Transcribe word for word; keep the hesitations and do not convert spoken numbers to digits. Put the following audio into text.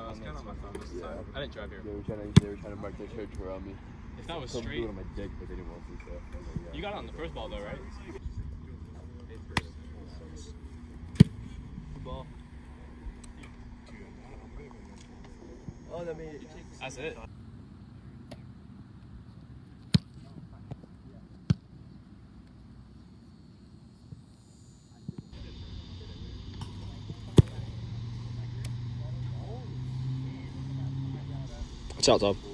I was kind of on my phone most of the time. I didn't drive here. They were trying to, they were trying to mark their territory on me. If that was Some straight. on my dick, but they didn't want to, so. Yeah. You got it on the first ball though, right? Ball. Oh, that made it. That's it. Watch out, Tom.